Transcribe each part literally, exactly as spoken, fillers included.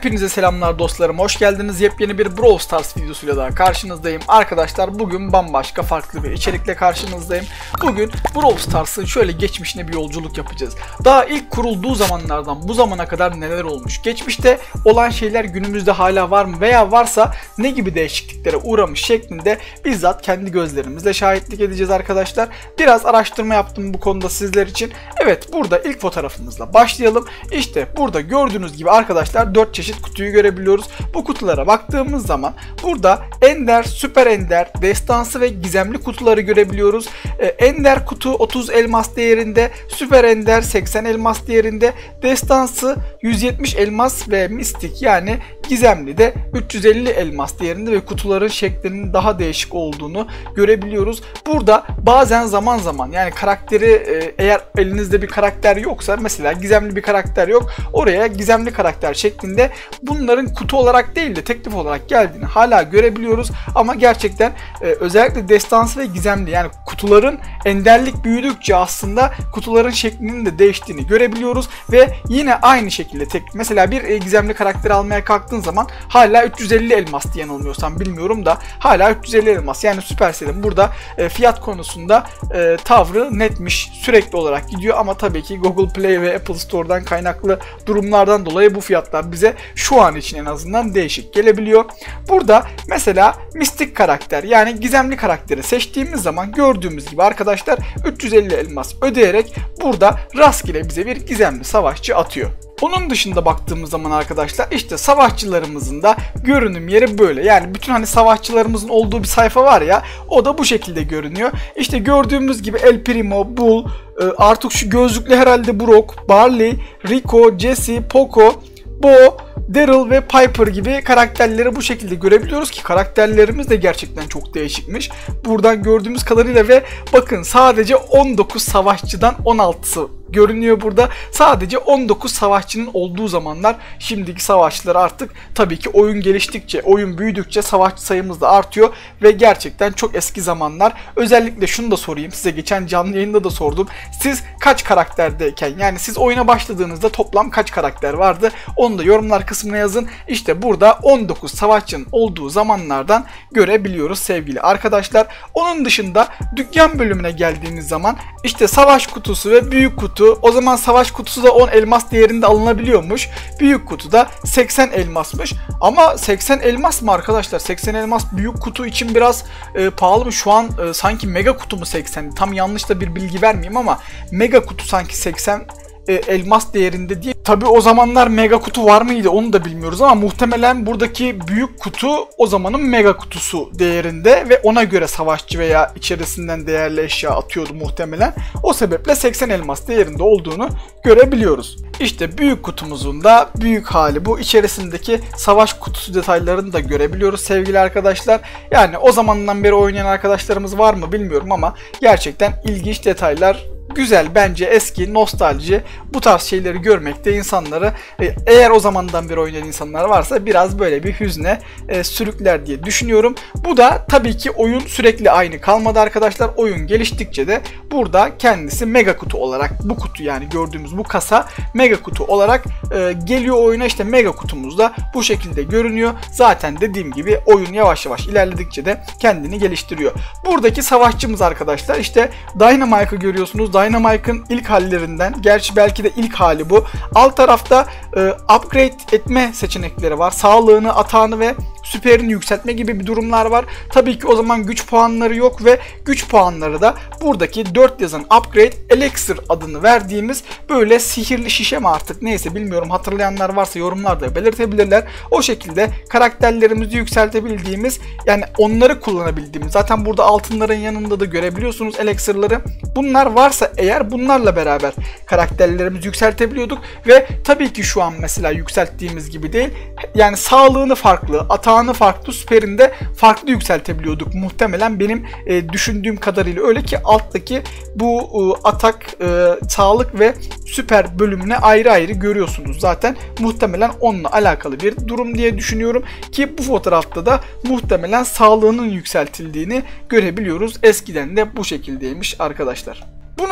Hepinize selamlar dostlarım, hoş geldiniz. Yepyeni bir Brawl Stars videosuyla daha karşınızdayım. Arkadaşlar bugün bambaşka farklı bir içerikle karşınızdayım. Bugün Brawl Stars'ın şöyle geçmişine bir yolculuk yapacağız. Daha ilk kurulduğu zamanlardan bu zamana kadar neler olmuş? Geçmişte olan şeyler günümüzde hala var mı? Veya varsa ne gibi değişikliklere uğramış şeklinde bizzat kendi gözlerimizle şahitlik edeceğiz arkadaşlar. Biraz araştırma yaptım bu konuda sizler için. Evet, burada ilk fotoğrafımızla başlayalım. İşte burada gördüğünüz gibi arkadaşlar dört çeşit kutuyu görebiliyoruz. Bu kutulara baktığımız zaman burada Ender, Süper Ender, Destansı ve Gizemli kutuları görebiliyoruz. Ee, Ender kutu otuz elmas değerinde, Süper Ender seksen elmas değerinde, Destansı yüz yetmiş elmas ve Mistik yani Gizemli de üç yüz elli elmas değerinde ve kutuların şeklinin daha değişik olduğunu görebiliyoruz. Burada bazen zaman zaman yani karakteri e, eğer elinizde bir karakter yoksa, mesela gizemli bir karakter yok, oraya gizemli karakter şeklinde bunların kutu olarak değil de teklif olarak geldiğini hala görebiliyoruz. Ama gerçekten e, özellikle destansı ve gizemli yani kutuların enderlik büyüdükçe aslında kutuların şeklinin de değiştiğini görebiliyoruz ve yine aynı şekilde tek mesela bir e, gizemli karakteri almaya kalktığın zaman hala üç yüz elli elmas diye yanılmıyorsam bilmiyorum da hala üç yüz elli elmas. Yani Supercell'in burada e, fiyat konusunda e, tavrı netmiş, sürekli olarak gidiyor ama tabii ki Google Play ve Apple Store'dan kaynaklı durumlardan dolayı bu fiyatlar bize şu an için en azından değişik gelebiliyor. Burada mesela mistik karakter yani gizemli karakteri seçtiğimiz zaman gördüğümüz gibi arkadaşlar üç yüz elli elmas ödeyerek burada rastgele bize bir gizemli savaşçı atıyor. Onun dışında baktığımız zaman arkadaşlar işte savaşçılarımızın da görünüm yeri böyle. Yani bütün hani savaşçılarımızın olduğu bir sayfa var ya, o da bu şekilde görünüyor. İşte gördüğümüz gibi El Primo, Bull, artık şu gözlüklü herhalde Brock, Barley, Rico, Jesse, Poco, Bo, Daryl ve Piper gibi karakterleri bu şekilde görebiliyoruz ki karakterlerimiz de gerçekten çok değişikmiş. Buradan gördüğümüz kadarıyla ve bakın sadece on dokuz savaşçıdan on altısı görünüyor burada. Sadece on dokuz savaşçının olduğu zamanlar, şimdiki savaşçılar artık tabii ki oyun geliştikçe, oyun büyüdükçe savaşçı sayımız da artıyor ve gerçekten çok eski zamanlar. Özellikle şunu da sorayım size, geçen canlı yayında da sordum. Siz kaç karakterdeyken yani siz oyuna başladığınızda toplam kaç karakter vardı? Onu da yorumlar kısmına yazın. İşte burada on dokuz savaşçının olduğu zamanlardan görebiliyoruz sevgili arkadaşlar. Onun dışında dükkan bölümüne geldiğimiz zaman işte savaş kutusu ve büyük kutu. O zaman savaş kutusu da on elmas değerinde alınabiliyormuş. Büyük kutu da seksen elmasmış. Ama seksen elmas mı arkadaşlar? seksen elmas büyük kutu için biraz e, pahalı mı? Şu an e, sanki mega kutu mu seksen? Tam yanlış da bir bilgi vermeyeyim ama mega kutu sanki seksen e, elmas değerinde diye. Tabi o zamanlar mega kutu var mıydı onu da bilmiyoruz ama muhtemelen buradaki büyük kutu o zamanın mega kutusu değerinde ve ona göre savaşçı veya içerisinden değerli eşya atıyordu muhtemelen. O sebeple seksen elmas değerinde olduğunu görebiliyoruz. İşte büyük kutumuzun da büyük hali bu. İçerisindeki savaş kutusu detaylarını da görebiliyoruz sevgili arkadaşlar. Yani o zamandan beri oynayan arkadaşlarımız var mı bilmiyorum ama gerçekten ilginç detaylar. Güzel, bence eski, nostalji, bu tarz şeyleri görmekte insanları, eğer o zamandan beri oynayan insanlar varsa biraz böyle bir hüzne e, sürükler diye düşünüyorum. Bu da tabii ki oyun sürekli aynı kalmadı arkadaşlar. Oyun geliştikçe de burada kendisi mega kutu olarak, bu kutu yani gördüğümüz bu kasa mega kutu olarak e, geliyor oyuna. İşte mega kutumuz da bu şekilde görünüyor. Zaten dediğim gibi oyun yavaş yavaş ilerledikçe de kendini geliştiriyor. Buradaki savaşçımız arkadaşlar işte Dynamike'ı görüyorsunuz. Dynamike'ın ilk hallerinden, gerçi belki de ilk hali bu. Alt tarafta e, upgrade etme seçenekleri var. Sağlığını, atağını ve süperini yükseltme gibi bir durumlar var. Tabii ki o zaman güç puanları yok ve güç puanları da buradaki dört yazan upgrade elixir adını verdiğimiz böyle sihirli şişe mi artık neyse bilmiyorum, hatırlayanlar varsa yorumlarda belirtebilirler. O şekilde karakterlerimizi yükseltebildiğimiz, yani onları kullanabildiğimiz, zaten burada altınların yanında da görebiliyorsunuz elixirları. Bunlar varsa eğer bunlarla beraber karakterlerimizi yükseltebiliyorduk ve tabii ki şu an mesela yükselttiğimiz gibi değil. Yani sağlığını farklı, atağını farklı, süperinde farklı yükseltebiliyorduk. Muhtemelen benim e, düşündüğüm kadarıyla öyle ki alttaki bu e, atak, e, sağlık ve süper bölümüne ayrı ayrı görüyorsunuz zaten. Muhtemelen onunla alakalı bir durum diye düşünüyorum ki bu fotoğrafta da muhtemelen sağlığının yükseltildiğini görebiliyoruz. Eskiden de bu şekildeymiş arkadaşlar. Bunu da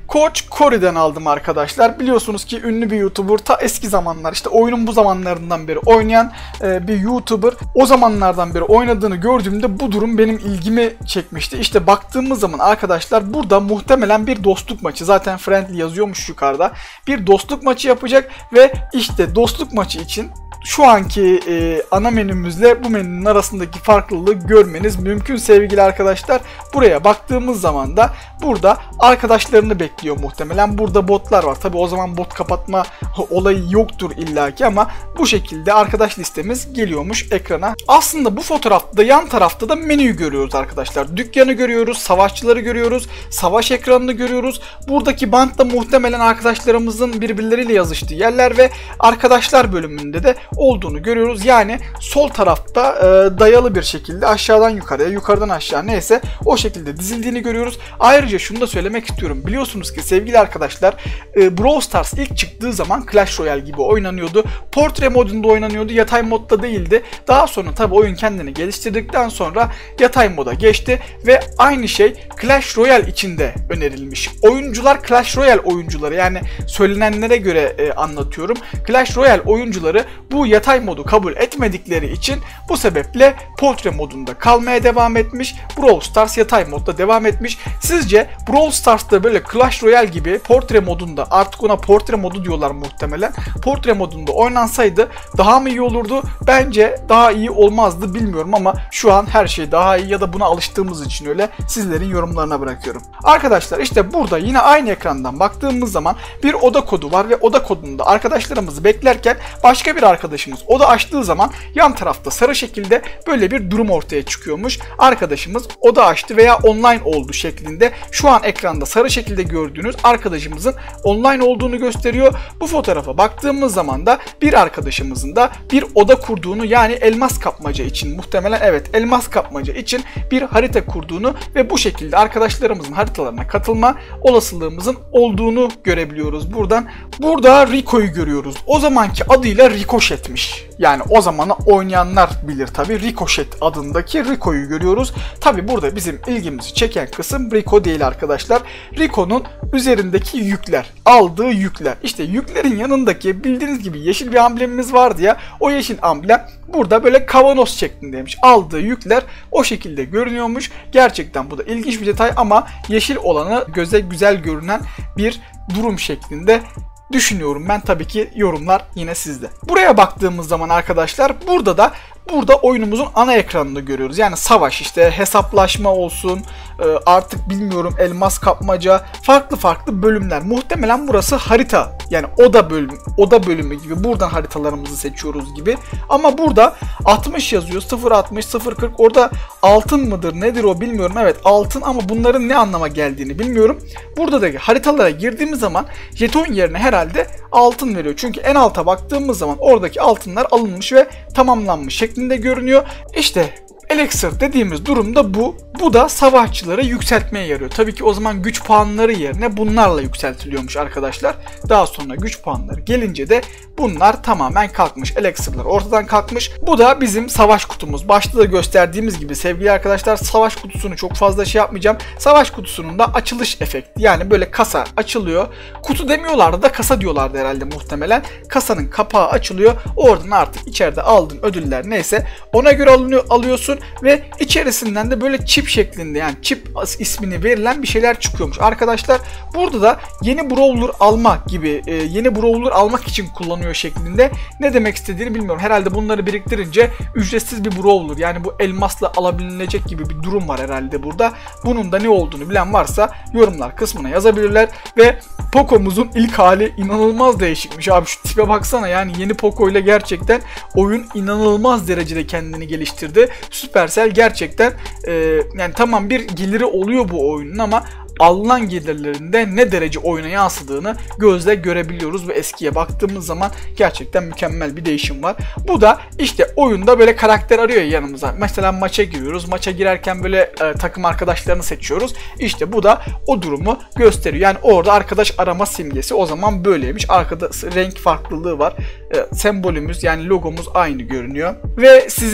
Coach Cory'den aldım arkadaşlar. Biliyorsunuz ki ünlü bir YouTuber, ta eski zamanlar, işte oyunun bu zamanlarından beri oynayan e, bir YouTuber. O zamanlardan beri oynadığını gördüğümde bu durum benim ilgimi çekmişti. İşte baktığımız zaman arkadaşlar burada muhtemelen bir dostluk maçı, zaten friendly yazıyormuş yukarıda, bir dostluk maçı yapacak ve işte dostluk maçı için şu anki e, ana menümüzle bu menünün arasındaki farklılığı görmeniz mümkün sevgili arkadaşlar. Buraya baktığımız zaman da burada arkadaşlarını bekliyor muhtemelen. Burada botlar var. Tabi o zaman bot kapatma olayı yoktur illaki ama bu şekilde arkadaş listemiz geliyormuş ekrana. Aslında bu fotoğrafta yan tarafta da menüyü görüyoruz arkadaşlar. Dükkanı görüyoruz, savaşçıları görüyoruz, savaş ekranını görüyoruz. Buradaki bant da muhtemelen arkadaşlarımızın birbirleriyle yazıştığı yerler ve arkadaşlar bölümünde de olduğunu görüyoruz. Yani sol tarafta e, dayalı bir şekilde aşağıdan yukarıya, yukarıdan aşağı neyse o şekilde dizildiğini görüyoruz. Ayrıca şunu da söylemek istiyorum. Biliyorsunuz ki sevgili arkadaşlar e, Brawl Stars ilk çıktığı zaman Clash Royale gibi oynanıyordu. Portre modunda oynanıyordu. Yatay modda değildi. Daha sonra tabi oyun kendini geliştirdikten sonra yatay moda geçti ve aynı şey Clash Royale içinde önerilmiş. Oyuncular Clash Royale oyuncuları, yani söylenenlere göre e, anlatıyorum. Clash Royale oyuncuları bu yatay modu kabul etmedikleri için bu sebeple portre modunda kalmaya devam etmiş. Brawl Stars yatay modda devam etmiş. Sizce Brawl Stars'ta böyle Clash Royale gibi portre modunda, artık ona portre modu diyorlar muhtemelen, portre modunda oynansaydı daha mı iyi olurdu? Bence daha iyi olmazdı, bilmiyorum ama şu an her şey daha iyi ya da buna alıştığımız için öyle. Sizlerin yorumlarına bırakıyorum. Arkadaşlar işte burada yine aynı ekrandan baktığımız zaman bir oda kodu var ve oda kodunda arkadaşlarımızı beklerken başka bir arkadaşımız oda açtığı zaman yan tarafta sarı şekilde böyle bir durum ortaya çıkıyormuş. Arkadaşımız oda açtı veya online oldu şeklinde şu an ekranda sarı şekilde gördüğünüz arkadaşımızın online olduğunu gösteriyor. Bu fotoğrafa baktığımız zaman da bir arkadaşımızın da bir oda kurduğunu, yani elmas kapmaca için muhtemelen, evet elmas kapmaca için bir harita kurduğunu ve bu şekilde arkadaşlarımızın haritalarına katılma olasılığımızın olduğunu görebiliyoruz buradan. Burada Rico'yu görüyoruz. O zamanki adıyla Ricochet'miş. Yani o zamanı oynayanlar bilir tabi. Ricochet adındaki Rico'yu görüyoruz. Tabi burada bizim ilgimizi çeken kısım Rico değil arkadaşlar. Rico'nun üzerindeki yükler, aldığı yükler. İşte yüklerin yanındaki bildiğiniz gibi yeşil bir amblemimiz vardı ya. O yeşil amblem burada böyle kavanoz şeklindeymiş. Aldığı yükler o şekilde görünüyormuş. Gerçekten bu da ilginç bir detay ama yeşil olanı göze güzel görünen bir durum şeklinde düşünüyorum ben. Tabii ki yorumlar yine sizde. Buraya baktığımız zaman arkadaşlar burada da burada oyunumuzun ana ekranını görüyoruz. Yani savaş, işte hesaplaşma olsun, artık bilmiyorum elmas kapmaca, farklı farklı bölümler. Muhtemelen burası harita. Yani oda bölümü, oda bölümü gibi. Buradan haritalarımızı seçiyoruz gibi. Ama burada altmış yazıyor. sıfır altmış, sıfır kırk. Orada altın mıdır nedir o bilmiyorum. Evet altın ama bunların ne anlama geldiğini bilmiyorum. Burada da haritalara girdiğimiz zaman jeton yerine herhalde altın veriyor. Çünkü en alta baktığımız zaman oradaki altınlar alınmış ve tamamlanmış şeklinde görünüyor. İşte Elixir dediğimiz durumda bu. Bu da savaşçıları yükseltmeye yarıyor. Tabii ki o zaman güç puanları yerine bunlarla yükseltiliyormuş arkadaşlar. Daha sonra güç puanları gelince de bunlar tamamen kalkmış. Elixir'lar ortadan kalkmış. Bu da bizim savaş kutumuz. Başta da gösterdiğimiz gibi sevgili arkadaşlar, savaş kutusunu çok fazla şey yapmayacağım. Savaş kutusunun da açılış efekti. Yani böyle kasa açılıyor. Kutu demiyorlardı da kasa diyorlardı herhalde muhtemelen. Kasanın kapağı açılıyor. Oradan artık içeride aldığın ödüller neyse ona göre alınıyor, alıyorsun ve içerisinden de böyle çip şeklinde, yani çip ismini verilen bir şeyler çıkıyormuş arkadaşlar. Burada da yeni brawler alma gibi, e, yeni brawler almak için kullanıyor şeklinde. Ne demek istediğini bilmiyorum. Herhalde bunları biriktirince ücretsiz bir brawler, yani bu elmasla alabilecek gibi bir durum var herhalde burada. Bunun da ne olduğunu bilen varsa yorumlar kısmına yazabilirler. Ve Poco'muzun ilk hali inanılmaz değişikmiş abi, şu tipe baksana. Yani yeni Poco ile gerçekten oyun inanılmaz derecede kendini geliştirdi. Supercell gerçekten e, yani tamam bir geliri oluyor bu oyunun ama alınan gelirlerinde ne derece oyuna yansıdığını gözle görebiliyoruz ve eskiye baktığımız zaman gerçekten mükemmel bir değişim var. Bu da işte oyunda böyle karakter arıyor ya yanımıza. Mesela maça giriyoruz. Maça girerken böyle e, takım arkadaşlarını seçiyoruz. İşte bu da o durumu gösteriyor. Yani orada arkadaş arama simgesi o zaman böyleymiş. Arkada renk farklılığı var. E, sembolümüz, yani logomuz aynı görünüyor. Ve sizi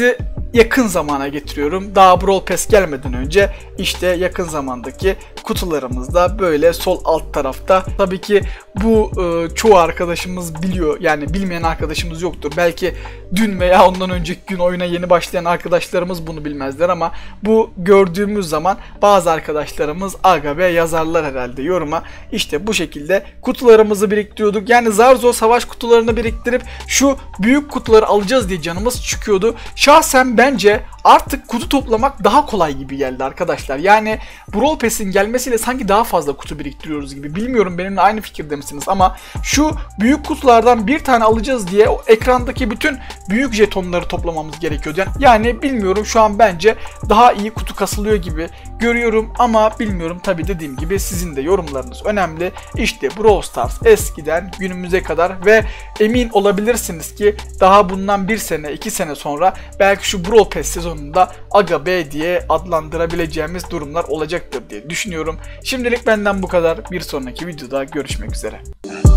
yakın zamana getiriyorum. Daha Brawl Pass gelmeden önce işte yakın zamandaki kutularımızda böyle sol alt tarafta. Tabii ki bu e, çoğu arkadaşımız biliyor. Yani bilmeyen arkadaşımız yoktur. Belki dün veya ondan önceki gün oyuna yeni başlayan arkadaşlarımız bunu bilmezler ama bu gördüğümüz zaman bazı arkadaşlarımız aga be yazarlar herhalde yoruma. İşte bu şekilde kutularımızı biriktiriyorduk. Yani zar zor savaş kutularını biriktirip şu büyük kutuları alacağız diye canımız çıkıyordu. Şahsen bence artık kutu toplamak daha kolay gibi geldi arkadaşlar. Yani Brawl Pass'in gelmesiyle sanki daha fazla kutu biriktiriyoruz gibi. Bilmiyorum benimle aynı fikirde misiniz ama şu büyük kutulardan bir tane alacağız diye o ekrandaki bütün büyük jetonları toplamamız gerekiyordu. Yani, yani bilmiyorum, şu an bence daha iyi kutu kasılıyor gibi görüyorum ama bilmiyorum. Tabii dediğim gibi sizin de yorumlarınız önemli. İşte Brawl Stars eskiden günümüze kadar ve emin olabilirsiniz ki daha bundan bir sene iki sene sonra belki şu Brawl Pass sezonunda aga be diye adlandırabileceğimiz durumlar olacaktır diye düşünüyorum. Şimdilik benden bu kadar. Bir sonraki videoda görüşmek üzere.